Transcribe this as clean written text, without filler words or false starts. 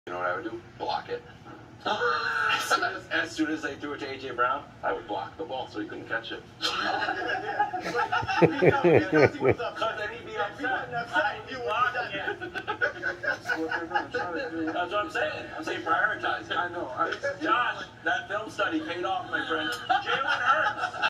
You know what I would do? Block it. As soon as they threw it to A.J. Brown, I would block the ball so he couldn't catch it. Then he'd be upset. That's what I'm saying. I'm saying prioritize. I know. Josh, that film study paid off, my friend. Jalen Hurts.